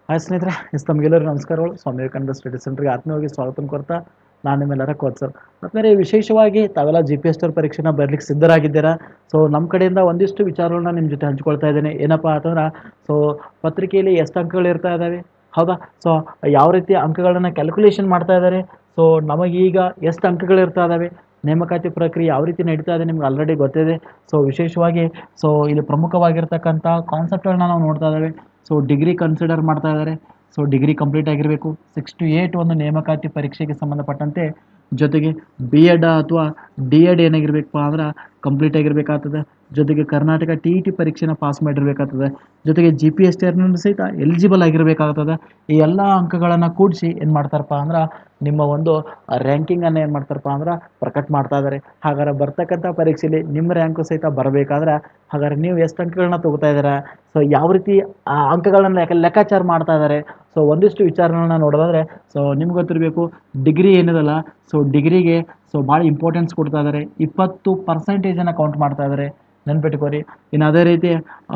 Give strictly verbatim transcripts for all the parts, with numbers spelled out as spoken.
Hi ಸ್ನೇಹಿತರೆ, S ತಮಗೆಲ್ಲರೂ ನಮಸ್ಕಾರಗಳು. ಸ್ವಾಮಿ Vivekananda study ಸೆಂಟರ್ಗೆ ಆತ್ಮೀಯವಾಗಿ ಸ್ವಾಗತ ಕೊಡ್ತಾ ನಾನು ನಿಮ್ಮೆಲ್ಲರ ಕೋಚ್ ಸರ್. ಮತ್ತು ವಿಶೇಷವಾಗಿ ತಾವೆಲ್ಲ ಜಿ ಪಿ ಎಸ್ ಟಿ ಪರೀಕ್ಷೆನ ಬರಲಿಕ್ಕೆ ಸಿದ್ಧರಾಗಿದ್ದೀರಾ. ಸೊ ನಮ್ಮ ಕಡೆಯಿಂದ ಒಂದಿಷ್ಟು ವಿಚಾರಗಳನ್ನ ನಿಮ್ಮ ಜೊತೆ ಹಂಚ್ಕೊಳ್ತಾ ಇದ್ದೇನೆ. ಏನಪ್ಪ ಅಂತಂದ್ರೆ, ಸೊ ಪತ್ರಿಕೆಯಲ್ಲಿ ಎಷ್ಟು ಅಂಕಗಳು ಇರ್ತಾ ಇದ್ದಾವೆ, ಹೌದಾ? ಸೊ ಯಾವ ರೀತಿ ಅಂಕಗಳನ್ನು ಕ್ಯಾಲ್ಕುಲೇಷನ್ ಮಾಡ್ತಾ ಇದ್ದಾರೆ, ಸೊ ನಮಗೀಗ ಎಷ್ಟು ಅಂಕಗಳು ಇರ್ತಾ ಇದ್ದಾವೆ, ನೇಮಕಾತಿ ಪ್ರಕ್ರಿಯೆ ಯಾವ ರೀತಿ ನಡೀತಾ ಇದೆ ನಿಮ್ಗೆ ಆಲ್ರೆಡಿ ಗೊತ್ತಿದೆ. ಸೊ ವಿಶೇಷವಾಗಿ ಸೊ ಇಲ್ಲಿ ಪ್ರಮುಖವಾಗಿರ್ತಕ್ಕಂಥ ಕಾನ್ಸೆಪ್ಟ್ಗಳನ್ನ ನಾವು ನೋಡ್ತಾ ಇದ್ದೇವೆ. ಸೊ ಡಿಗ್ರಿ ಕನ್ಸಿಡರ್ ಮಾಡ್ತಾ ಇದ್ದಾರೆ. ಸೊ ಡಿಗ್ರಿ ಕಂಪ್ಲೀಟ್ ಆಗಿರಬೇಕು. ಸಿಕ್ಸ್ ಟು ಏಯ್ಟ್ ಒಂದು ನೇಮಕಾತಿ ಪರೀಕ್ಷೆಗೆ ಸಂಬಂಧಪಟ್ಟಂತೆ, ಜೊತೆಗೆ ಬಿ ಎಡ್ ಅಥವಾ ಡಿ ಎಡ್ ಏನಾಗಿರ್ಬೇಕಪ್ಪ ಅಂದ್ರೆ ಕಂಪ್ಲೀಟ್ ಆಗಿರಬೇಕಾಗ್ತದೆ. ಜೊತೆಗೆ ಕರ್ನಾಟಕ ಟಿ ಇ ಟಿ ಪರೀಕ್ಷೆನ ಪಾಸ್ ಮಾಡಿರಬೇಕಾಗ್ತದೆ. ಜೊತೆಗೆ ಜಿ ಪಿ ಎಸ್ ಟಿ ಸಹಿತ ಎಲಿಜಿಬಲ್ ಆಗಿರಬೇಕಾಗ್ತದೆ. ಈ ಎಲ್ಲ ಅಂಕಗಳನ್ನು ಕೂಡಿಸಿ ಏನು ಮಾಡ್ತಾರಪ್ಪ ಅಂದ್ರೆ ನಿಮ್ಮ ಒಂದು ರ್ಯಾಂಕಿಂಗನ್ನು ಏನು ಮಾಡ್ತಾರಪ್ಪ ಅಂದ್ರೆ ಪ್ರಕಟ ಮಾಡ್ತಾ ಇದ್ದಾರೆ. ಹಾಗಾದ್ರೆ ಬರ್ತಕ್ಕಂಥ ಪರೀಕ್ಷೆಯಲ್ಲಿ ನಿಮ್ಮ ರ್ಯಾಂಕು ಸಹಿತ ಬರಬೇಕಾದ್ರೆ ಹಾಗಾದ್ರೆ ನೀವು ಎಷ್ಟು ಅಂಕಗಳನ್ನ ತೊಗೋತಾ ಇದ್ದೀರಾ, ಸೊ ಯಾವ ರೀತಿ ಆ ಅಂಕಗಳನ್ನ ಲೆಕ್ಕ ಲೆಕ್ಕಾಚಾರ ಮಾಡ್ತಾ ಇದ್ದಾರೆ. ಸೊ ಒಂದಿಷ್ಟು ವಿಚಾರಗಳನ್ನ ನೋಡೋದಾದರೆ, ಸೊ ನಿಮ್ಗೆ ಗೊತ್ತಿರಬೇಕು ಡಿಗ್ರಿ ಏನಿದಲ್ಲ, ಸೊ ಡಿಗ್ರಿಗೆ ಸೊ ಭಾಳ ಇಂಪಾರ್ಟೆನ್ಸ್ ಕೊಡ್ತಾ ಇದ್ದಾರೆ. ಇಪ್ಪತ್ತು ಪರ್ಸೆಂಟೇಜನ್ನು ಕೌಂಟ್ ಮಾಡ್ತಾ ಇದ್ದಾರೆ, ನೆನ್ಪಿಟ್ಕೋರಿ. ಇನ್ನು ಅದೇ ರೀತಿ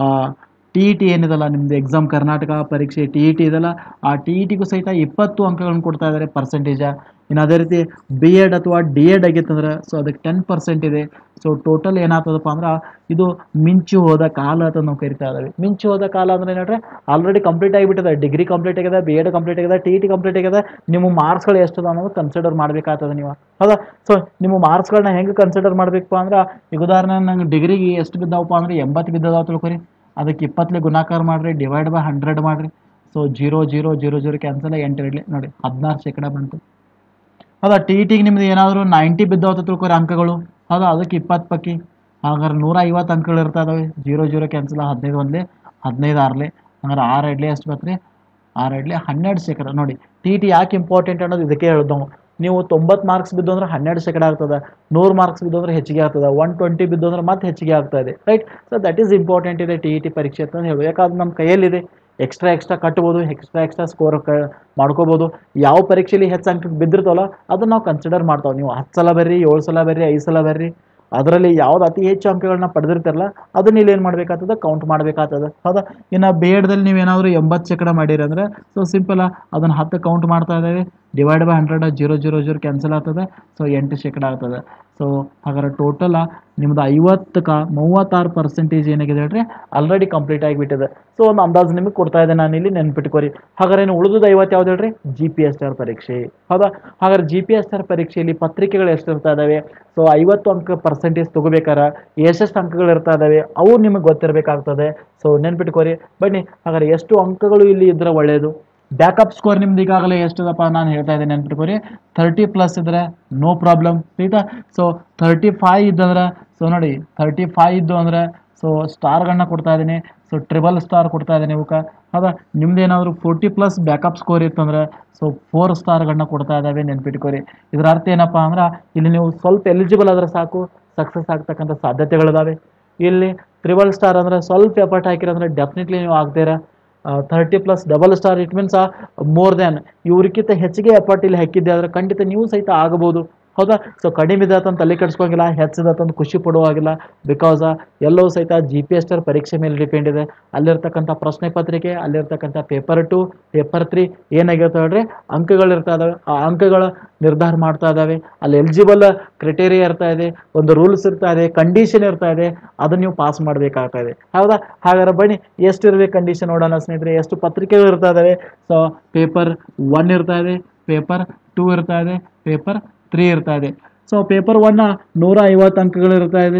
ಟಿ ಇ ಟಿ ಏನಿದಲ್ಲ, ನಿಮ್ಮದು ಎಕ್ಸಾಮ್ ಕರ್ನಾಟಕ ಪರೀಕ್ಷೆ ಟಿ ಇ ಟಿ ಇದಲ್ಲ, ಆ ಟಿ ಇ ಟಿಗೂ ಸಹಿತ ಇಪ್ಪತ್ತು ಅಂಕಗಳನ್ನು ಕೊಡ್ತಾ ಇದ್ದಾರೆ ಪರ್ಸೆಂಟೇಜ. ಇನ್ನು ಅದೇ ರೀತಿ ಬಿ ಎಡ್ ಅಥವಾ ಡಿ ಎಡ್ ಆಗಿತ್ತಂದ್ರೆ ಸೊ ಅದಕ್ಕೆ ಟೆನ್ ಪರ್ಸೆಂಟ್ ಇದೆ. ಸೊ ಟೋಟಲ್ ಏನಾಗ್ತದಪ್ಪ ಅಂದ್ರೆ ಇದು ಮಿಂಚು ಹೋದ ಕಾಲ ಅಂತ ನಾವು ಕರಿತಾ ಇದ್ದೀವಿ. ಮಿಂಚು ಹೋದ ಕಾಲ ಅಂದರೆ ಏನಂದರೆ ಆಲ್ರೆಡಿ ಕಂಪ್ಲೀಟ್ ಆಗಿಬಿಟ್ಟಿದೆ. ಡಿಗ್ರಿ ಕಂಪ್ಲೀಟ್ ಆಗಿದೆ, ಬಿ ಎಡ್ ಕಂಪ್ಲೀಟ್ ಆಗಿದೆ, ಟಿ ಇ ಟಿ ಕಂಪ್ಲೀಟ್ ಆಗಿದೆ. ನಿಮ್ಮ ಮಾರ್ಕ್ಸ್ಗಳು ಎಷ್ಟದ ಅನ್ನೋದು ಕನ್ಸಿಡರ್ ಮಾಡಬೇಕಾಗ್ತದೆ ನೀವು, ಹೌದಾ? ಸೊ ನಿಮ್ಮ ಮಾರ್ಕ್ಸ್ಗಳನ್ನ ಹೆಂಗೆ ಕನ್ಸಿಡರ್ ಮಾಡಬೇಕಪ್ಪ ಅಂದ್ರೆ, ಈಗ ಉದಾಹರಣೆ ನಂಗೆ ಡಿಗ್ರಿಗೆ ಎಷ್ಟು ಬಿದ್ದಾವಪ್ಪ ಅಂದ್ರೆ ಎಂಬತ್ತು ಬಿದ್ದದಾವ ತಿಳ್ಕೊರಿ. ಅದಕ್ಕೆ ಇಪ್ಪತ್ತಲೆ ಗುಣಾಕಾರ ಮಾಡಿರಿ, ಡಿವೈಡ್ ಬೈ ಹಂಡ್ರೆಡ್ ಮಾಡಿರಿ. So zero zero zero zero cancel, ಎಂಟು ಇರಲಿ ನೋಡಿ, ಹದಿನಾರು ಶೇಕಡ ಬಂತು. ಹೌದಾ? ಟಿ ಇ ಟಿಗೆ ನಿಮ್ದು ಏನಾದರೂ ನೈಂಟಿ ಬಿದ್ದಾವತ್ತ ತಿಳ್ಕೊರಿ ಅಂಕಗಳು, ಹೌದಾ? ಅದಕ್ಕೆ ಇಪ್ಪತ್ತು ಪಕ್ಕಿ, ಹಾಗಾದ್ರೆ ನೂರ ಐವತ್ತು ಅಂಕಗಳು ಇರ್ತಾ ಇದಾವೆ. ಜೀರೋ ಜೀರೋ ಕ್ಯಾನ್ಸಲ್, ಹದಿನೈದು ಒಂದಲಿ ಹದಿನೈದು ಆರಲಿ, ಹಂಗಾರೆ ಆರು ಇಡ್ಲಿ ಎಷ್ಟು ಬತ್ರಿ, ಆರು ಇಡ್ಲಿ ಹನ್ನೆರಡು ಶೇಕಡ. ನೋಡಿ ಟಿ ಇ ಟಿ ಯಾಕೆ ಇಂಪಾರ್ಟೆಂಟ್ ಅನ್ನೋದು ಇದಕ್ಕೆ ಹೇಳೋದು ನಾವು. ನೀವು ತೊಂಬತ್ತು ಮಾರ್ಕ್ಸ್ ಬಿದ್ದು ಅಂದ್ರೆ ಹನ್ನೆರಡು ಶೇಕಡ ಆಗ್ತದೆ, ನೂರು ಮಾರ್ಕ್ಸ್ ಬಿದ್ದು ಅಂದ್ರೆ ಹೆಚ್ಚಿಗೆ ಆಗ್ತದೆ, ಒನ್ ಟ್ವೆಂಟಿ ಬಿದ್ದು ಅಂದ್ರೆ ಮತ್ತೆ ಹೆಚ್ಚಿಗೆ ಆಗ್ತಾ ಇದೆ, right? So that is important ಇದೆ ಟಿ ಇ ಟಿ ಪರೀಕ್ಷೆ ಅಂತ ಹೇಳೋದು. ಯಾಕಂದ್ರೆ ನಮ್ಮ ಕೈಯಲ್ಲಿದೆ, ಎಕ್ಸ್ಟ್ರಾ ಎಕ್ಸ್ಟ್ರಾ ಕಟ್ಬೋದು, ಎಕ್ಸ್ಟ್ರಾ ಎಕ್ಸ್ಟ್ರಾ ಸ್ಕೋರ್ ಕ ಮಾಡ್ಕೋಬೋದು. ಯಾವ ಪರೀಕ್ಷೆಯಲ್ಲಿ ಹೆಚ್ಚು ಅಂಕಕ್ಕೆ ಬಿದ್ದಿರ್ತವಲ್ಲ ಅದನ್ನು ನಾವು ಕನ್ಸಿಡರ್ ಮಾಡ್ತಾವೆ. ನೀವು ಹತ್ತು ಸಲ ಬರ್ರಿ, ಏಳು ಸಲ ಬರ್ರಿ, ಐದು ಸಲ ಬರ್ರಿ, ಅದರಲ್ಲಿ ಯಾವ್ದು ಅತಿ ಹೆಚ್ಚು ಅಂಕಗಳನ್ನ ಪಡೆದಿರ್ತಾರಲ್ಲ ಅದನ್ನ ಇಲ್ಲಿ ಏನು ಮಾಡಬೇಕಾಗ್ತದೆ, ಕೌಂಟ್ ಮಾಡಬೇಕಾಗ್ತದೆ, ಹೌದಾ? ಇನ್ನು ಬಿ ಎಡ್ದಲ್ಲಿ ನೀವೇನಾದರೂ ಎಂಬತ್ತು ಶೇಕಡ ಮಾಡಿರಿ ಅಂದರೆ ಸೊ ಸಿಂಪಲ್ ಅದನ್ನು ಹತ್ತು ಕೌಂಟ್ ಮಾಡ್ತಾ ಇದ್ದೇವೆ, divide by hundred, zero zero zero cancel ಆಗ್ತದೆ. ಸೊ ಎಂಟು ಶೇಕಡ ಆಗ್ತದೆ. ಸೊ ಹಾಗಾದ್ರೆ ಟೋಟಲ ನಿಮ್ಮದು ಐವತ್ತಕ್ಕೆ ಮೂವತ್ತಾರು ಪರ್ಸೆಂಟೇಜ್ ಏನಾಗಿದೆ ಹೇಳ್ರಿ, ಆಲ್ರೆಡಿ ಕಂಪ್ಲೀಟ್ ಆಗಿಬಿಟ್ಟಿದೆ. ಸೊ ಒಂದು ಅಂದಾಜು ನಿಮಗೆ ಕೊಡ್ತಾ ಇದ್ದೆ ನಾನು ಇಲ್ಲಿ, ನೆನ್ಪಿಟ್ಕೋರಿ. ಹಾಗಾದ್ರೆ ಇನ್ನು ಉಳಿದು ಐವತ್ತು ಯಾವ್ದು ಹೇಳ್ರಿ, G P S T R ಪರೀಕ್ಷೆ, ಹೌದಾ? ಹಾಗಾದ್ರೆ G P S T R ಪರೀಕ್ಷೆಯಲ್ಲಿ ಪತ್ರಿಕೆಗಳು ಎಷ್ಟು ಇರ್ತಾ ಇದ್ದಾವೆ, ಸೊ ಐವತ್ತು ಅಂಕ ಪರ್ಸೆಂಟೇಜ್ ತೊಗೋಬೇಕಾರ ಎಷ್ಟೆಷ್ಟು ಅಂಕಗಳು ಇರ್ತಾ ಇದ್ದಾವೆ ಅವು ನಿಮಗೆ ಗೊತ್ತಿರಬೇಕಾಗ್ತದೆ. ಸೊ ನೆನ್ಪಿಟ್ಕೋರಿ. ಬನ್ನಿ ಹಾಗಾದ್ರೆ ಎಷ್ಟು ಅಂಕಗಳು ಇಲ್ಲಿ ಇದ್ರೆ ಒಳ್ಳೆಯದು. ಬ್ಯಾಕಪ್ ಸ್ಕೋರ್ ನಿಮ್ದು ಈಗಾಗಲೇ ಎಷ್ಟದಪ್ಪ ನಾನು ಹೇಳ್ತಾ ಇದ್ದೇನೆ, ನೆನ್ಪಿಟ್ಕೋರಿ. ತರ್ಟಿ ಪ್ಲಸ್ ಇದ್ರೆ ನೋ ಪ್ರಾಬ್ಲಮ್, ಆಯ್ತಾ? ಸೊ ತರ್ಟಿ ಫೈವ್ ಇದ್ದಂದ್ರೆ, ಸೊ ನೋಡಿ ತರ್ಟಿ ಫೈವ್ ಇದ್ದು ಅಂದರೆ ಸೊ ಸ್ಟಾರ್ಗಳನ್ನ ಕೊಡ್ತಾ ಇದ್ದೀನಿ, ಸೊ ಟ್ರಿಬಲ್ ಸ್ಟಾರ್ ಕೊಡ್ತಾ ಇದ್ದೀನಿ ಇವಕ್ಕೆ, ಹೌದಾ? ನಿಮ್ದೇನಾದರೂ ಫೋರ್ಟಿ ಪ್ಲಸ್ ಬ್ಯಾಕಪ್ ಸ್ಕೋರ್ ಇತ್ತಂದ್ರೆ ಸೊ ಫೋರ್ ಸ್ಟಾರ್ಗಳನ್ನ ಕೊಡ್ತಾ ಇದ್ದಾವೆ, ನೆನ್ಪಿಟ್ಕೋರಿ. ಇದರ ಅರ್ಥ ಏನಪ್ಪ ಅಂದ್ರೆ ಇಲ್ಲಿ ನೀವು ಸ್ವಲ್ಪ ಎಲಿಜಿಬಲ್ ಆದರೆ ಸಾಕು, ಸಕ್ಸಸ್ ಆಗ್ತಕ್ಕಂಥ ಸಾಧ್ಯತೆಗಳಿದಾವೆ. ಇಲ್ಲಿ ಟ್ರಿಬಲ್ ಸ್ಟಾರ್ ಅಂದರೆ ಸ್ವಲ್ಪ ಎಫರ್ಟ್ ಹಾಕಿರಂದ್ರೆ ಡೆಫಿನೆಟ್ಲಿ ನೀವು ಆಗ್ತೀರಾ. Thirty plus double star it means more than, ಇವ್ರಿಗಿಂತ ಹೆಚ್ಚಿಗೆ ಎಫರ್ಟ್ ಇಲ್ಲಿ ಹಾಕಿದ್ದೆ ಆದರೆ ಖಂಡಿತ ನೀವು ಸಹಿತ ಆಗಬಹುದು, ಹೌದಾ? ಸೊ ಕಡಿಮೆ ಇದಾತಂತ ತಲೆ ಕೆಡಿಸ್ಕೋಂಗಿಲ್ಲ, ಹೆಚ್ಚಿದಾತಂತ ಖುಷಿ ಪಡುವಾಗಿಲ್ಲ. ಬಿಕಾಸ್ ಎಲ್ಲವೂ ಸಹಿತ G P S T R ಪರೀಕ್ಷೆ ಮೇಲೆ ಡಿಪೆಂಡ್ ಇದೆ. ಅಲ್ಲಿರ್ತಕ್ಕಂಥ ಪ್ರಶ್ನೆ ಪತ್ರಿಕೆ, ಅಲ್ಲಿರ್ತಕ್ಕಂಥ ಪೇಪರ್ ಟು, ಪೇಪರ್ ತ್ರೀ ಏನಾಗಿರ್ತಾವೆ ಹೇಳ್ರಿ, ಅಂಕಗಳು ಇರ್ತಾ ಇದಾವೆ. ಆ ಅಂಕಗಳ ನಿರ್ಧಾರ ಮಾಡ್ತಾ ಇದ್ದಾವೆ. ಅಲ್ಲಿ ಎಲಿಜಿಬಲ್ ಕ್ರೈಟೇರಿಯಾ ಇರ್ತಾ ಇದೆ, ಒಂದು ರೂಲ್ಸ್ ಇರ್ತಾ ಇದೆ, ಕಂಡೀಷನ್ ಇರ್ತಾ ಇದೆ, ಅದನ್ನು ನೀವು ಪಾಸ್ ಮಾಡಬೇಕಾಗ್ತಾ ಇದೆ, ಹೌದಾ? ಹಾಗಾದ್ರೆ ಬನ್ನಿ ಎಷ್ಟು ಇರಬೇಕು ಕಂಡೀಷನ್ ನೋಡೋಣ ಸ್ನೇಹಿತರೆ. ಎಷ್ಟು ಪತ್ರಿಕೆಗಳು ಇರ್ತಾ ಇದ್ದಾವೆ, ಸೊ ಪೇಪರ್ ಒನ್ ಇರ್ತಾ ಇದೆ, ಪೇಪರ್ ಟೂ ಇರ್ತಾ ಇದೆ, ಪೇಪರ್ ತ್ರೀ ಇರ್ತಾ ಇದೆ. ಸೊ ಪೇಪರ್ ಒನ್ನ ನೂರ ಐವತ್ತು ಅಂಕಗಳು ಇರ್ತಾ ಇದೆ,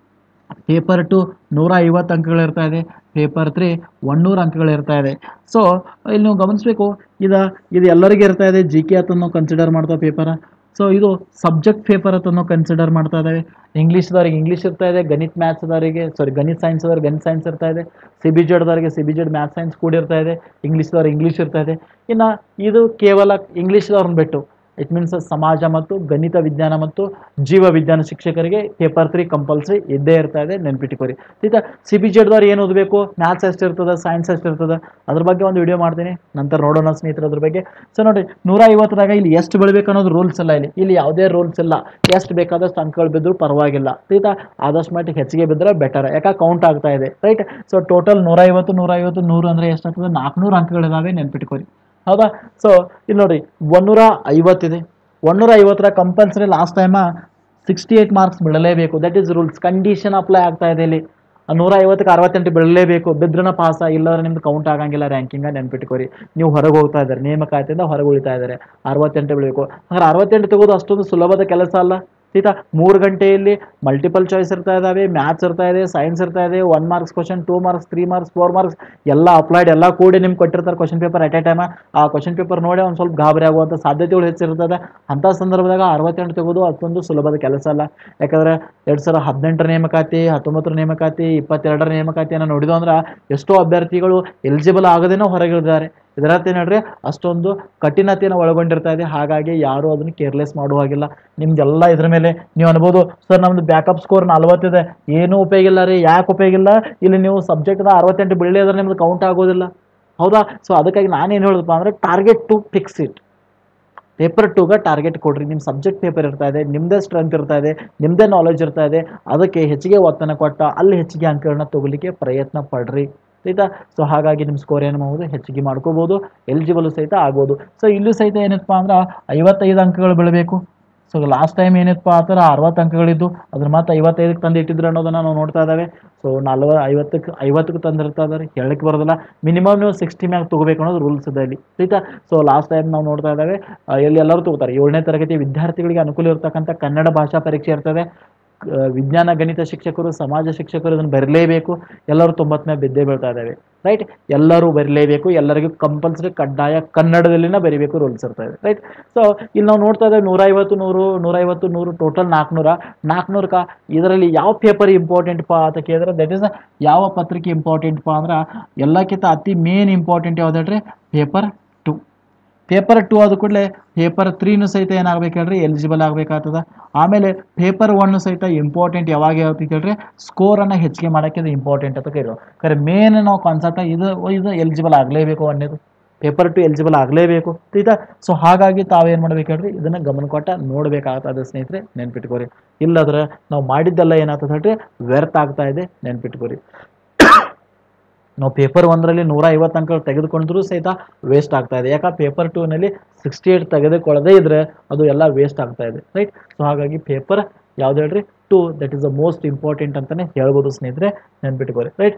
ಪೇಪರ್ ಟು ನೂರ ಐವತ್ತು ಅಂಕಗಳು ಇರ್ತಾ ಇದೆ, ಪೇಪರ್ ತ್ರೀ ಒನ್ನೂರು ಅಂಕಗಳು ಇರ್ತಾ ಇದೆ. ಸೊ ಇಲ್ಲಿ ನೀವು ಗಮನಿಸಬೇಕು, ಇದು ಇದು ಎಲ್ಲರಿಗೆ ಇರ್ತಾ ಇದೆ. ಜಿ ಕೆ ಅಂತ ನಾವು ಕನ್ಸಿಡರ್ ಮಾಡ್ತಾವೆ ಪೇಪರ್. ಸೊ ಇದು ಸಬ್ಜೆಕ್ಟ್ ಪೇಪರ್ ಅಂತ ನಾವು ಕನ್ಸಿಡರ್ ಮಾಡ್ತಾ ಇದ್ದಾವೆ. ಇಂಗ್ಲೀಷ್ದವ್ರಿಗೆ ಇಂಗ್ಲೀಷ್ ಇರ್ತಾ ಇದೆ, ಗಣಿತ ಮ್ಯಾಥ್ಸ್ದವರಿಗೆ ಸಾರಿ ಗಣಿತ ಸೈನ್ಸ್ ಅವ್ರಿಗೆ ಗಣಿತ ಸೈನ್ಸ್ ಇರ್ತಾ ಇದೆ, ಸಿ ಬಿ ಜೆಡ್ದವರಿಗೆ C B Z maths science ಕೂಡ ಇರ್ತಾ ಇದೆ, ಇಂಗ್ಲೀಷ್ದವ್ರಿಗೆ ಇಂಗ್ಲೀಷ್ ಇರ್ತಾ ಇದೆ. ಇನ್ನು ಇದು ಕೇವಲ ಇಂಗ್ಲೀಷ್ದವ್ರನ್ನ ಬಿಟ್ಟು ಇಟ್ ಮೀನ್ಸ್ ಸಮಾಜ ಮತ್ತು ಗಣಿತ ವಿಜ್ಞಾನ ಮತ್ತು ಜೀವ ವಿಜ್ಞಾನ ಶಿಕ್ಷಕರಿಗೆ ಪೇಪರ್ ತ್ರೀ ಕಂಪಲ್ಸರಿ ಇದ್ದೇ ಇರ್ತಾ ಇದೆ, ನೆನ್ಪಿಟ್ಕೋರಿ. ಈಗ ಸಿ ಬಿ ಜೆಡ್ದವ್ರು ಏನು ಓದಬೇಕು, ಮ್ಯಾಥ್ಸ್ ಎಷ್ಟು ಇರ್ತದೆ, ಸೈನ್ಸ್ ಎಷ್ಟು ಇರ್ತದೆ, ಅದ್ರ ಬಗ್ಗೆ ಒಂದು ವಿಡಿಯೋ ಮಾಡ್ತೀನಿ, ನಂತರ ನೋಡೋಣ ಸ್ನೇಹಿತರೆ ಅದ್ರ ಬಗ್ಗೆ. ಸೊ ನೋಡಿ, ನೂರ ಐವತ್ತರಾಗ ಇಲ್ಲಿ ಎಷ್ಟು ಬೆಳಿಬೇಕು ಅನ್ನೋದು ರೂಲ್ಸ್ ಇಲ್ಲ. ಇಲ್ಲಿ ಇಲ್ಲಿ ಯಾವುದೇ ರೂಲ್ಸ್ ಇಲ್ಲ, ಎಷ್ಟು ಬೇಕಾದಷ್ಟು ಅಂಕಗಳು ಬಿದ್ದರೂ ಪರವಾಗಿಲ್ಲ. ಈಗ ಆದಷ್ಟು ಮಟ್ಟಿಗೆ ಹೆಚ್ಚಿಗೆ ಬಿದ್ದರೆ ಬೆಟರ್, ಯಾಕೆ ಕೌಂಟ್ ಆಗ್ತಾ ಇದೆ, ರೈಟ್. ಸೊ ಟೋಟಲ್ ನೂರ ಐವತ್ತು ನೂರ ಐವತ್ತು ನೂರು ಅಂದರೆ ಎಷ್ಟಾಗ್ತದೆ, ನಾಲ್ಕುನೂರು ಅಂಕಗಳಿದಾವೆ, ನೆನ್ಪಿಟ್ಕೋರಿ. ಹೌದಾ. ಸೊ ಇಲ್ಲಿ ನೋಡಿ, ಒಂದೂರ ಐವತ್ತಿದೆ, ಒಂದೂರ ಐವತ್ತರ compulsory last time sixty eight marks ಬಿಡಲೇಬೇಕು. That is rules, condition apply ಆಗ್ತಾ ಇದೆ ಇಲ್ಲಿ. ನೂರ ಐವತ್ತಕ್ಕೆ ಅರವತ್ತೆಂಟು ಬಿಡಲೇಬೇಕು, ಬಿದ್ರನ ಪಾಸ, ಇಲ್ಲದ್ರೆ ನಿಮ್ದು ಕೌಂಟ್ ಆಗಂಗಿಲ್ಲ ರ್ಯಾಂಕಿಂಗ, ನೆನ್ಪಿಟ್ಕೋರಿ. ನೀವು ಹೊರಗೆ ಹೋಗ್ತಾ ಇದ್ದಾರೆ, ನೇಮಕಾತಿಯಿಂದ ಹೊರಗೆ ಉಳಿತಾ ಇದ್ದಾರೆ, ಅರವತ್ತೆಂಟು ಬಿಡಬೇಕು. ಹಾಗಾದ್ರೆ ಅರವತ್ತೆಂಟು ತೆಗೆದು ಅಷ್ಟೊಂದು ಸುಲಭದ ಕೆಲಸ ಅಲ್ಲ. ಸೀತಾ ಮೂರು ಗಂಟೆಯಲ್ಲಿ ಮಲ್ಟಿಪಲ್ ಚಾಯ್ಸ್ ಇರ್ತಾ ಇದ್ದಾವೆ, ಮ್ಯಾಥ್ಸ್ ಇರ್ತಾ ಇದೆ, ಸೈನ್ಸ್ ಇರ್ತಾ ಇದೆ, one marks question, two marks, three marks, four marks ಎಲ್ಲ ಅಪ್ಲೈಡ್ ಎಲ್ಲ ಕೂಡಿ ನಿಮ್ಗೆ ಕೊಟ್ಟಿರ್ತಾರೆ question paper at a time. ಆ ಕ್ವಶನ್ ಪೇಪರ್ ನೋಡಿ ಒಂದು ಸ್ವಲ್ಪ ಗಾಬರಿ ಆಗುವಂಥ ಸಾಧ್ಯತೆಗಳು ಹೆಚ್ಚಿರ್ತದೆ. ಅಂಥ ಸಂದರ್ಭದಾಗ ಅರವತ್ತೆಂಟು ತೆಗೆದು ಅಷ್ಟೊಂದು ಸುಲಭದ ಕೆಲಸ ಅಲ್ಲ. ಯಾಕಂದರೆ ಎರಡು ಸಾವಿರ ಹದಿನೆಂಟರ ನೇಮಕಾತಿ, ಹತ್ತೊಂಬತ್ತರ ನೇಮಕಾತಿ, ಇಪ್ಪತ್ತೆರಡರ ನೇಮಕಾತಿಯನ್ನು ನೋಡಿದೋ ಅಂದ್ರೆ ಎಷ್ಟೋ ಅಭ್ಯರ್ಥಿಗಳು ಎಲಿಜಿಬಲ್ ಆಗದೇನೋ ಹೊರಗಿದ್ದಾರೆ. ಇದರರ್ಥ ಏನು ಹೇಳ್ರಿ, ಅಷ್ಟೊಂದು ಕಠಿಣತೆಯನ್ನು ಒಳಗೊಂಡಿರ್ತಾ ಇದೆ. ಹಾಗಾಗಿ ಯಾರು ಅದನ್ನು ಕೇರ್ಲೆಸ್ ಮಾಡುವಾಗಿಲ್ಲ. ನಿಮ್ದೆಲ್ಲ ಇದ್ರ ಮೇಲೆ ನೀವು ಅನ್ಬೋದು, ಸರ್ ನಮ್ದು ಬ್ಯಾಕಪ್ ಸ್ಕೋರ್ ನಲ್ವತ್ತಿದೆ, ಏನೂ ಉಪಯೋಗ ಇಲ್ಲ ರೀ. ಯಾಕೆ ಉಪಯೋಗ ಇಲ್ಲ, ಇಲ್ಲಿ ನೀವು ಸಬ್ಜೆಕ್ಟ್ದ ಅರವತ್ತೆಂಟು ಬಿಡಲಿ ಅಂದ್ರೆ ನಿಮ್ದು ಕೌಂಟ್ ಆಗೋದಿಲ್ಲ. ಹೌದಾ. ಸೊ ಅದಕ್ಕಾಗಿ ನಾನೇನು ಹೇಳೋದಪ್ಪ ಅಂದರೆ, target to fix it. Paper ಟೂಗೆ ಟಾರ್ಗೆಟ್ ಕೊಡ್ರಿ. ನಿಮ್ಮ ಸಬ್ಜೆಕ್ಟ್ ಪೇಪರ್ ಇರ್ತಾ ಇದೆ, ನಿಮ್ಮದೇ ಸ್ಟ್ರೆಂತ್ ಇರ್ತಾ ಇದೆ, ನಿಮ್ಮದೇ ನಾಲೆಜ್ ಇರ್ತಾ ಇದೆ, ಅದಕ್ಕೆ ಹೆಚ್ಚಿಗೆ ಒತ್ತನ್ನು ಕೊಟ್ಟ ಅಲ್ಲಿ ಹೆಚ್ಚಿಗೆ ಅಂಕಗಳನ್ನ ತಗೊಲಿಕ್ಕೆ ಪ್ರಯತ್ನ ಪಡ್ರಿ, ಆಯ್ತಾ. ಸೊ ಹಾಗಾಗಿ ನಿಮ್ಮ ಸ್ಕೋರ್ ಏನು ಮಾಡ್ಬೋದು, ಹೆಚ್ಚಿಗೆ ಮಾಡ್ಕೋಬೋದು, ಎಲಿಜಿಬಲ್ ಸಹಿತ ಆಗ್ಬೋದು. ಸೊ ಇಲ್ಲೂ ಸಹಿತ ಏನಪ್ಪ ಅಂದ್ರೆ ಐವತ್ತೈದು ಅಂಕಗಳು ಬೀಳಬೇಕು. ಸೊ ಲಾಸ್ಟ್ ಟೈಮ್ ಏನಪ್ಪ ಆ ಥರ ಅರವತ್ತು ಅಂಕಗಳಿದ್ದು ಅದ್ರ ಮತ್ತೆ ಐವತ್ತೈದಕ್ಕೆ ತಂದು ಇಟ್ಟಿದ್ರು ಅನ್ನೋದನ್ನು ನಾವು ನೋಡ್ತಾ ಇದ್ದಾವೆ. ಸೊ ನಲ್ವ ಐವತ್ತಕ್ಕೆ ಐವತ್ತಕ್ಕೆ ತಂದಿರ್ತಾ ಇದ್ದಾರೆ, ಹೇಳಕ್ಕೆ ಬರೋದಿಲ್ಲ. ಮಿನಿಮಮ್ ನೀವು ಸಿಕ್ಸ್ಟಿ ಮ್ಯಾಕ್ ತೊಗೋಬೇಕು ಅನ್ನೋದು ರೂಲ್ಸ್ ಇದೆ ಇಲ್ಲಿ, ಆಯ್ತಾ. ಸೊ ಲಾಸ್ಟ್ ಟೈಮ್ ನಾವು ನೋಡ್ತಾ ಇದ್ದಾವೆ, ಎಲ್ಲಿ ಎಲ್ಲರೂ ತೊಗೋತಾರೆ. ಏಳನೇ ತರಗತಿ ವಿದ್ಯಾರ್ಥಿಗಳಿಗೆ ಅನುಕೂಲ ಇರತಕ್ಕಂಥ ಕನ್ನಡ ಭಾಷಾ ಪರೀಕ್ಷೆ ಇರ್ತದೆ. ವಿಜ್ಞಾನ ಗಣಿತ ಶಿಕ್ಷಕರು, ಸಮಾಜ ಶಿಕ್ಷಕರು ಇದನ್ನು ಬರಲೇಬೇಕು. ಎಲ್ಲರೂ ತೊಂಬತ್ತು ಮೇಲೆ ಬಿದ್ದೇ ಬೀಳ್ತಾ ಇದ್ದಾವೆ, ರೈಟ್. ಎಲ್ಲರೂ ಬರಲೇಬೇಕು, ಎಲ್ಲರಿಗೂ ಕಂಪಲ್ಸರಿ ಕಡ್ಡಾಯ ಕನ್ನಡದಲ್ಲಿನ ಬರೀಬೇಕು ರೂಲ್ಸ್ ಇರ್ತಾ ಇದೆ, ರೈಟ್. ಸೊ ಇಲ್ಲಿ ನಾವು ನೋಡ್ತಾ ಇದ್ದೇವೆ ನೂರ ಐವತ್ತು ನೂರು ನೂರ ಐವತ್ತು ನೂರು ಟೋಟಲ್ ನಾಲ್ಕುನೂರ ನಾಲ್ಕುನೂರಕ್ಕ ಇದರಲ್ಲಿ ಯಾವ ಪೇಪರ್ ಇಂಪಾರ್ಟೆಂಟ್ ಪಾ ಅಂತ ಕೇಳಿದ್ರೆ, ದಟ್ ಈಸ್ ಯಾವ ಪತ್ರಿಕೆ ಇಂಪಾರ್ಟೆಂಟ್ ಪಾ ಅಂದ್ರೆ ಎಲ್ಲಕ್ಕಿಂತ ಅತಿ ಮೇನ್ ಇಂಪಾರ್ಟೆಂಟ್ ಯಾವ್ದು ಹೇಳ್ರಿ, ಪೇಪರ್ ಟು. ಪೇಪರ್ ಟು ಆದ ಕೂಡಲೇ ಪೇಪರ್ ತ್ರೀನು ಸಹಿತ ಏನಾಗಬೇಕು ಹೇಳ್ರಿ, ಎಲಿಜಿಬಲ್ ಆಗಬೇಕಾಗ್ತದೆ. ಆಮೇಲೆ ಪೇಪರ್ ಒನ್ನು ಸಹಿತ ಇಂಪಾರ್ಟೆಂಟ್ ಯಾವಾಗ ಯಾವತ್ತು ಹೇಳ್ರಿ, ಸ್ಕೋರನ್ನು ಹೆಚ್ಚಿಗೆ ಮಾಡೋಕ್ಕೆ ಇದು ಇಂಪಾರ್ಟೆಂಟ್ ಅಂತ ಕರೀರೋ. ಖರೆ ಮೇನ್ ನಾವು ಕಾನ್ಸೆಪ್ಟ್ ಇದು ಇದು ಎಲಿಜಿಬಲ್ ಆಗಲೇಬೇಕು ಅನ್ನೋದು, ಪೇಪರ್ ಟು ಎಲಿಜಿಬಲ್ ಆಗಲೇಬೇಕು, ಆಯ್ತಾ. ಸೊ ಹಾಗಾಗಿ ತಾವೇನು ಮಾಡ್ಬೇಕು ಹೇಳ್ರಿ, ಇದನ್ನು ಗಮನ ಕೊಟ್ಟ ನೋಡಬೇಕಾಗ್ತದೆ ಸ್ನೇಹಿತರೆ, ನೆನ್ಪಿಟ್ಕೋರಿ. ಇಲ್ಲದ್ರೆ ನಾವು ಮಾಡಿದ್ದೆಲ್ಲ ಏನಾಗ್ತದೆ ಹೇಳ್ರಿ, ವ್ಯರ್ಥ ಆಗ್ತಾ ಇದೆ, ನೆನ್ಪಿಟ್ಕೋರಿ. ನಾವು ಪೇಪರ್ ಒಂದರಲ್ಲಿ ನೂರ ಐವತ್ತು ಅಂಕ ತೆಗೆದುಕೊಂಡ್ರೂ ಸಹಿತ ವೇಸ್ಟ್ ಆಗ್ತಾ ಇದೆ. ಯಾಕೆ ಪೇಪರ್ ಟೂನಲ್ಲಿ ಸಿಕ್ಸ್ಟಿ ಏಟ್ ತೆಗೆದುಕೊಳ್ಳದೇ ಇದ್ರೆ ಅದು ಎಲ್ಲ ವೇಸ್ಟ್ ಆಗ್ತಾ ಇದೆ, ರೈಟ್. ಸೊ ಹಾಗಾಗಿ ಪೇಪರ್ ಯಾವ್ದು ಹೇಳ್ರಿ, two, that is the most important ಅಂತಲೇ ಹೇಳ್ಬೋದು ಸ್ನೇಹಿತರೆ, ನೆನ್ಪಿಟ್ಕೋರಿ, ರೈಟ್.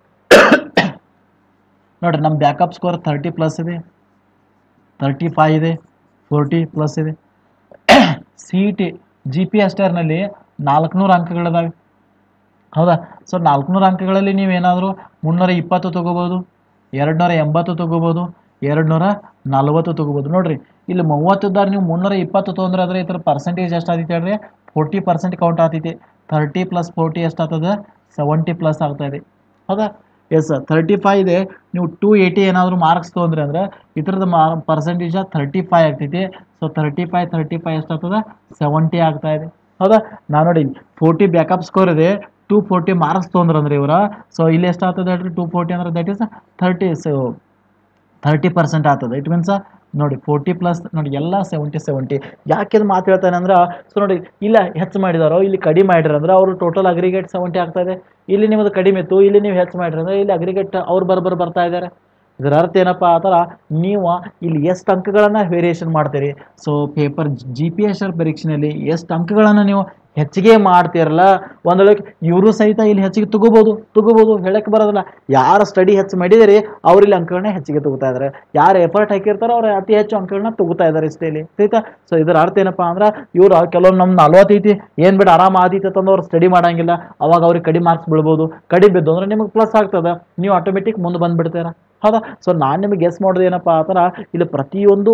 ನೋಡ್ರಿ, ನಮ್ಮ ಬ್ಯಾಕಪ್ ಸ್ಕೋರ್ ತರ್ಟಿ ಪ್ಲಸ್ ಇದೆ, ತರ್ಟಿ ಫೈವ್ ಇದೆ, ಫೋರ್ಟಿ ಪ್ಲಸ್ ಇದೆ. C E T G P S ಟಿನಲ್ಲಿ ನಾಲ್ಕುನೂರು ಅಂಕಗಳಿದಾವೆ, ಹೌದಾ. ಸೊ ನಾಲ್ಕುನೂರು ಅಂಕಗಳಲ್ಲಿ ನೀವೇನಾದರೂ ಮುನ್ನೂರ ಇಪ್ಪತ್ತು ತೊಗೋಬೋದು, ಎರಡು ನೂರ ಎಂಬತ್ತು ತೊಗೋಬೋದು, ಎರಡು ನೂರ ನಲ್ವತ್ತು ತೊಗೋಬೋದು. ನೋಡಿರಿ, ಇಲ್ಲಿ ಮೂವತ್ತುದಾರ ನೀವು ಮುನ್ನೂರ ಇಪ್ಪತ್ತು ತೊಗೊಂಡ್ರೆ ಆದರೆ ಇದರ ಪರ್ಸೆಂಟೇಜ್ ಎಷ್ಟು ಆಗ್ತೈತೆ ಹೇಳ್ರಿ, ಫೋರ್ಟಿ ಪರ್ಸೆಂಟ್ ಕೌಂಟ್ ಆಗ್ತೈತಿ. ತರ್ಟಿ ಪ್ಲಸ್ ಫೋರ್ಟಿ ಎಷ್ಟಾಗ್ತದೆ, ಸೆವೆಂಟಿ ಪ್ಲಸ್ ಆಗ್ತಾ ಇದೆ, ಹೌದಾ. ಎಸ್ ಸರ್, ತರ್ಟಿ ಫೈವ್ ಇದೆ. ನೀವು ಟು ಏಯ್ಟಿ ಏನಾದರೂ ಮಾರ್ಕ್ಸ್ ತೊಗೊಂಡ್ರೆ ಅಂದರೆ ಇದ್ರದ್ದು ಮಾರ್ ಪರ್ಸೆಂಟೇಜ್ ತರ್ಟಿ ಫೈವ್ ಆಗ್ತೈತಿ. So thirty five thirty five ಎಷ್ಟಾಗ್ತದೆ, ಸೆವೆಂಟಿ ಆಗ್ತಾ ಇದೆ, ಹೌದಾ. ನಾನು ನೋಡಿ ಫೋರ್ಟಿ ಬ್ಯಾಕಪ್ ಸ್ಕೋರ್ ಇದೆ, ಟು ಫೋರ್ಟಿ ಮಾರ್ಕ್ಸ್ ತೊಗೊಂಡ್ರೆ ಅಂದ್ರೆ ಇವರ. ಸೊ ಇಲ್ಲಿ ಎಷ್ಟಾಗ್ತದೆ ಹೇಳ್ರಿ, ಟು ಫೋರ್ಟಿ ಅಂದ್ರೆ that is thirty so thirty percent ಆಗ್ತದೆ. ಇಟ್ ಮೀನ್ಸ್ ನೋಡಿ ಫೋರ್ಟಿ ಪ್ಲಸ್ ನೋಡಿ ಎಲ್ಲ ಸೆವೆಂಟಿ ಸೆವೆಂಟಿ. ಯಾಕೆ ಇದು ಮಾತು ಹೇಳ್ತಾನೆ ಅಂದ್ರೆ, ಸೊ ನೋಡಿ ಇಲ್ಲ ಹೆಚ್ಚು ಮಾಡಿದಾರೋ ಇಲ್ಲಿ ಕಡಿಮೆ ಮಾಡಿರ ಅಂದ್ರೆ ಅವರು ಟೋಟಲ್ ಅಗ್ರಿಗೇಟ್ ಸೆವೆಂಟಿ ಆಗ್ತಾ ಇದೆ. ಇಲ್ಲಿ ನಿಮ್ಮದು ಕಡಿಮೆ ಇತ್ತು, ಇಲ್ಲಿ ನೀವು ಹೆಚ್ಚು ಮಾಡಿರಿ ಅಂದ್ರೆ ಇಲ್ಲಿ ಅಗ್ರಿಗೇಟ್ ಅವ್ರು ಬರಬರ್ ಬರ್ತಾ ಇದ್ದಾರೆ. ಇದರ ಅರ್ಥ ಏನಪ್ಪ ಆ ಥರ ನೀವು ಇಲ್ಲಿ ಎಷ್ಟು ಅಂಕಗಳನ್ನು ವೇರಿಯೇಷನ್ ಮಾಡ್ತೀರಿ. So paper G P S R ಪರೀಕ್ಷೆಯಲ್ಲಿ ಎಷ್ಟು ಅಂಕಗಳನ್ನು ನೀವು ಹೆಚ್ಚಿಗೆ ಮಾಡ್ತಿರಲ್ಲ, ಒಂದು ವೇಳೆ ಇವರು ಸಹಿತ ಇಲ್ಲಿ ಹೆಚ್ಚಿಗೆ ತಗೋಬೋದು ತಗೋಬೋದು ಹೇಳಕ್ಕೆ ಬರೋದಿಲ್ಲ. ಯಾರು ಸ್ಟಡಿ ಹೆಚ್ಚು ಮಾಡಿದಿರಿ ಅವ್ರು ಇಲ್ಲಿ ಅಂಕಗಳನ್ನ ಹೆಚ್ಚಿಗೆ ತಗೋತಾ ಇದ್ದಾರೆ, ಯಾರು ಎಫರ್ಟ್ ಹಾಕಿರ್ತಾರೋ ಅವ್ರು ಅತಿ ಹೆಚ್ಚು ಅಂಕಗಳನ್ನ ತಗೋತಾ ಇದ್ದಾರೆ ಇಷ್ಟೇಲಿ, ಸಹಿತ. ಸೊ ಇದರ ಅರ್ಥ ಏನಪ್ಪ ಅಂದ್ರೆ ಇವರು ಕೆಲವೊಮ್ಮೆ ನಮ್ಮ ನಲ್ವತ್ತೈತಿ ಏನು ಬಿಟ್ಟು ಆರಾಮ ಆದೀತಿ ತಂದು ಅವ್ರು ಸ್ಟಡಿ ಮಾಡೋಂಗಿಲ್ಲ, ಅವಾಗ ಅವ್ರಿಗೆ ಕಡಿಮೆ ಮಾರ್ಕ್ಸ್ ಬೀಳ್ಬೋದು. ಕಡಿಮೆ ಬಿದ್ದು ಅಂದ್ರೆ ನಿಮಗೆ ಪ್ಲಸ್ ಆಗ್ತದೆ, ನೀವು ಆಟೋಮೆಟಿಕ್ ಮುಂದೆ ಬಂದುಬಿಡ್ತೀರ, ಹೌದಾ. ಸೊ ನಾನು ನಿಮಗೆ ಗೆಸ್ ಮಾಡೋದು ಏನಪ್ಪ ಆ ಥರ ಇಲ್ಲಿ ಪ್ರತಿಯೊಂದು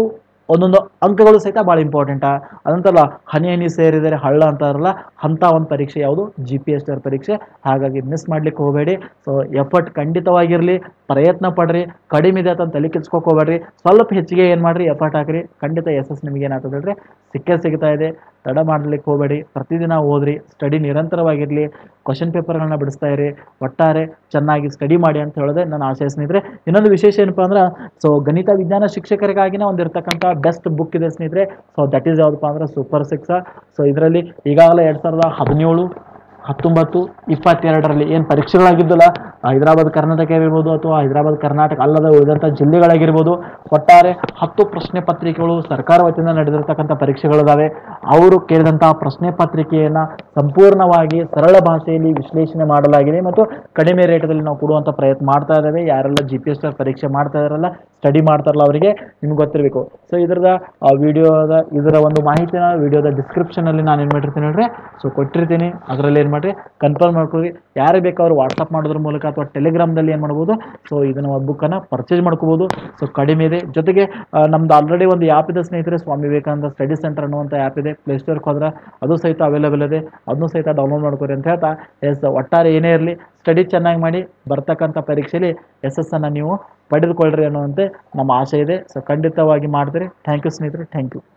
ಒಂದೊಂದು ಅಂಕಗಳು ಸಹಿತ ಭಾಳ ಇಂಪಾರ್ಟೆಂಟಾ ಅದಂತಲ್ಲ ಹನಿ ಹನಿ ಸೇರಿದರೆ ಹಳ್ಳ ಅಂತಾರಲ್ಲ ಅಂಥ ಒಂದು ಪರೀಕ್ಷೆ ಯಾವುದು G P S T R ಪರೀಕ್ಷೆ. ಹಾಗಾಗಿ ಮಿಸ್ ಮಾಡ್ಲಿಕ್ಕೆ ಹೋಗಬೇಡಿ. ಸೊ ಎಫರ್ಟ್ ಖಂಡಿತವಾಗಿರಲಿ, ಪ್ರಯತ್ನ ಪಡ್ರಿ, ಕಡಿಮೆ ಇದೆ ಅಂತ ತಲೆ ಕೆಡ್ಸ್ಕೊಕ್ ಹೋಗ್ಬೇಡ್ರಿ, ಸ್ವಲ್ಪ ಹೆಚ್ಚಿಗೆ ಏನು ಮಾಡಿರಿ ಎಫರ್ಟ್ ಹಾಕ್ರಿ, ಖಂಡಿತ ಎಸ್ ಎಸ್ ನಿಮಗೆ ಏನಾಗ್ತದೆ ಹೇಳ್ರಿ ಸಿಕ್ಕೇ ಸಿಗ್ತಾ ಇದೆ. ತಡ ಮಾಡ್ಲಿಕ್ಕೆ ಹೋಗಬೇಡಿ, ಪ್ರತಿದಿನ ಓದ್ರಿ, ಸ್ಟಡಿ ನಿರಂತರವಾಗಿರಲಿ, ಕ್ವಶನ್ ಪೇಪರ್ಗಳನ್ನ ಬಿಡಿಸ್ತಾ ಇರಿ, ಒಟ್ಟಾರೆ ಚೆನ್ನಾಗಿ ಸ್ಟಡಿ ಮಾಡಿ ಅಂತ ಹೇಳೋದೆ ನನ್ನ ಆಶಯ ಸ್ನೇಹಿತರೆ. ಇನ್ನೊಂದು ವಿಶೇಷ ಏನಪ್ಪ ಅಂದ್ರೆ ಸೊ ಗಣಿತ ವಿಜ್ಞಾನ ಶಿಕ್ಷಕರಿಗಾಗಿನೇ ಒಂದಿರ್ತಕ್ಕಂಥ ಬೆಸ್ಟ್ ಬುಕ್ ಇದೆ ಸ್ನೇಹಿತರೆ. ಸೊ ದಟ್ ಈಸ್ ಯಾವುದಪ್ಪ ಅಂದ್ರೆ ಸೂಪರ್ ಸಿಕ್ಸ್. ಸೊ ಇದರಲ್ಲಿ ಈಗಾಗಲೇ ಎರಡು ಸಾವಿರದ ಹದಿನೇಳು ಹತ್ತೊಂಬತ್ತು ಇಪ್ಪತ್ತೆರಡರಲ್ಲಿ ಏನು ಪರೀಕ್ಷೆಗಳಾಗಿದ್ದಲ್ಲ, ಹೈದರಾಬಾದ್ ಕರ್ನಾಟಕ ಇರ್ಬೋದು ಅಥವಾ ಹೈದರಾಬಾದ್ ಕರ್ನಾಟಕ ಅಲ್ಲದ ಉಳಿದಂಥ ಜಿಲ್ಲೆಗಳಾಗಿರ್ಬೋದು, ಒಟ್ಟಾರೆ ಹತ್ತು ಪ್ರಶ್ನೆ ಪತ್ರಿಕೆಗಳು ಸರ್ಕಾರ ವತಿಯಿಂದ ನಡೆದಿರ್ತಕ್ಕಂಥ ಪರೀಕ್ಷೆಗಳಿದಾವೆ. ಅವರು ಕೇಳಿದಂತಹ ಪ್ರಶ್ನೆ ಪತ್ರಿಕೆಯನ್ನು ಸಂಪೂರ್ಣವಾಗಿ ಸರಳ ಭಾಷೆಯಲ್ಲಿ ವಿಶ್ಲೇಷಣೆ ಮಾಡಲಾಗಿದೆ ಮತ್ತು ಕಡಿಮೆ ರೇಟದಲ್ಲಿ ನಾವು ಕೊಡುವಂಥ ಪ್ರಯತ್ನ ಮಾಡ್ತಾ ಇದ್ದೇವೆ. ಯಾರೆಲ್ಲ ಜಿ ಪಿ ಎಸ್ ಟಿ ಪರೀಕ್ಷೆ ಮಾಡ್ತಾ ಇದಾರಲ್ಲ, ಸ್ಟಡಿ ಮಾಡ್ತಾರಲ್ಲ, ಅವರಿಗೆ ನಿಮ್ಗೆ ಗೊತ್ತಿರಬೇಕು. ಸೊ ಇದರದ ವಿಡಿಯೋದ ಇದರ ಒಂದು ಮಾಹಿತಿನ ವಿಡಿಯೋದ ಡಿಸ್ಕ್ರಿಪ್ಷನಲ್ಲಿ ನಾನು ಏನು ಮಾಡಿರ್ತೀನಿ ಹೇಳ್ರಿ ಸೊ ಕೊಟ್ಟಿರ್ತೀನಿ. ಅದರಲ್ಲಿ ಏನು ಮಾಡಿರಿ ಕನ್ಫರ್ಮ್ ಮಾಡ್ಕೊಳ್ಳಿ. ಯಾರಿಗೆ ಬೇಕಾದ್ರು ವಾಟ್ಸಪ್ ಮಾಡೋದ್ರ ಮೂಲಕ ಅಥವಾ ಟೆಲಿಗ್ರಾಮ್ದಲ್ಲಿ ಏನು ಮಾಡ್ಬೋದು ಸೊ ಇದನ್ನು ಒಂದು ಬುಕ್ಕನ್ನು ಪರ್ಚೇಸ್ ಮಾಡ್ಕೋಬೋದು. ಸೊ ಕಡಿಮೆ ಇದೆ. ಜೊತೆಗೆ ನಮ್ದು ಆಲ್ರೆಡಿ ಒಂದು ಆ್ಯಪ್ ಇದೆ ಸ್ನೇಹಿತರೆ, ಸ್ವಾಮಿ ವಿವೇಕಾನಂದ ಸ್ಟಡಿ ಸೆಂಟರ್ ಅನ್ನುವಂಥ ಆ್ಯಪ್ ಇದೆ. ಪ್ಲೇಸ್ಟೋರ್ಗೆ ಹೋದ್ರೆ ಅದು ಸಹಿತ ಅವೈಲೇಬಲ್ ಇದೆ, ಅದನ್ನು ಸಹಿತ ಡೌನ್ಲೋಡ್ ಮಾಡ್ಕೊರಿ ಅಂತ ಹೇಳ್ತಾ ಎಸ್ ಒಟ್ಟಾರೆ ಏನೇ ಇರಲಿ ಸ್ಟಡಿ ಚೆನ್ನಾಗಿ ಮಾಡಿ ಬರ್ತಕ್ಕಂಥ ಪರೀಕ್ಷೆಯಲ್ಲಿ ಎಸ್ ಎಸ್ ಅನ್ನು ನೀವು ಪಡೆದುಕೊಳ್ಳ್ರಿ ಅನ್ನುವಂತೆ ನಮ್ಮ ಆಸೆ ಇದೆ. ಸೊ ಖಂಡಿತವಾಗಿ ಮಾಡ್ತೀರಿ. ಥ್ಯಾಂಕ್ ಯು ಸ್ನೇಹಿತರೆ, ಥ್ಯಾಂಕ್ ಯು.